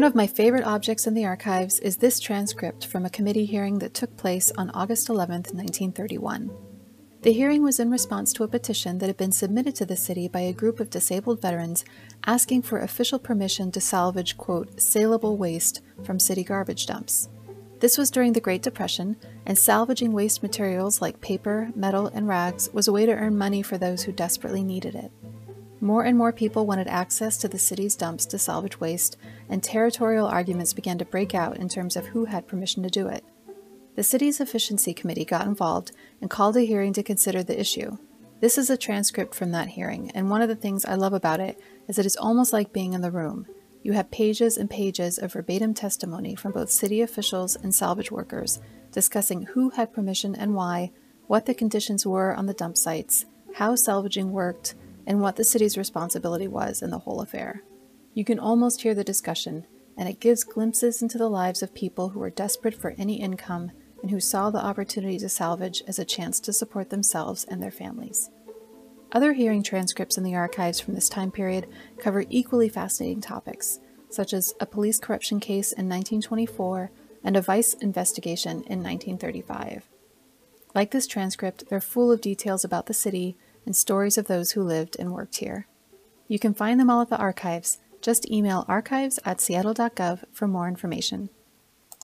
One of my favorite objects in the archives is this transcript from a committee hearing that took place on August 11, 1931. The hearing was in response to a petition that had been submitted to the city by a group of disabled veterans asking for official permission to salvage, quote, saleable waste from city garbage dumps. This was during the Great Depression, and salvaging waste materials like paper, metal, and rags was a way to earn money for those who desperately needed it. More and more people wanted access to the city's dumps to salvage waste, and territorial arguments began to break out in terms of who had permission to do it. The city's efficiency committee got involved and called a hearing to consider the issue. This is a transcript from that hearing, and one of the things I love about it is that it's almost like being in the room. You have pages and pages of verbatim testimony from both city officials and salvage workers discussing who had permission and why, what the conditions were on the dump sites, how salvaging worked, and what the city's responsibility was in the whole affair. You can almost hear the discussion, and it gives glimpses into the lives of people who were desperate for any income and who saw the opportunity to salvage as a chance to support themselves and their families. Other hearing transcripts in the archives from this time period cover equally fascinating topics, such as a police corruption case in 1924 and a vice investigation in 1935. Like this transcript, they're full of details about the city and stories of those who lived and worked here. You can find them all at the archives. Just email archives@seattle.gov for more information.